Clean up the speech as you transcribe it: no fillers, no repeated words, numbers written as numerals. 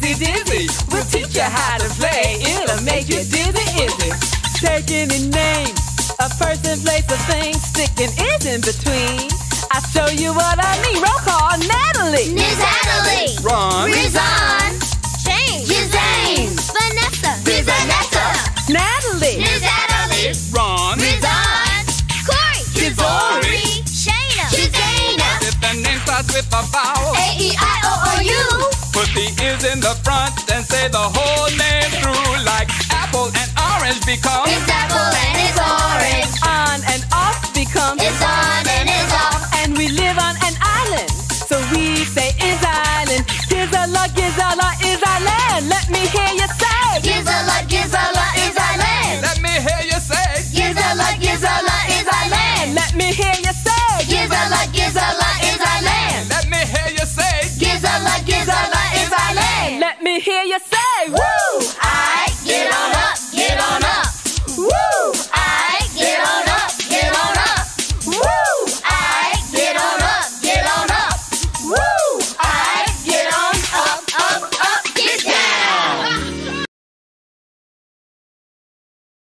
Izzy Dizzy. We'll teach you how to play. It'll make you dizzy, Izzy. Take any name, a person, place, or thing. Sticking is in between. I'll show you what I mean. Roll call, Natalie. Natalie. Ron. Rizan. James. James. Vanessa. Vanessa. Natalie. Natalie. Ron. Rizan. Corey. Kizori. Shayna. Shazana. If the name starts with a vowel, A-E-I-O-O-U. put the is in the front and say the whole name through. Like apple and orange become Is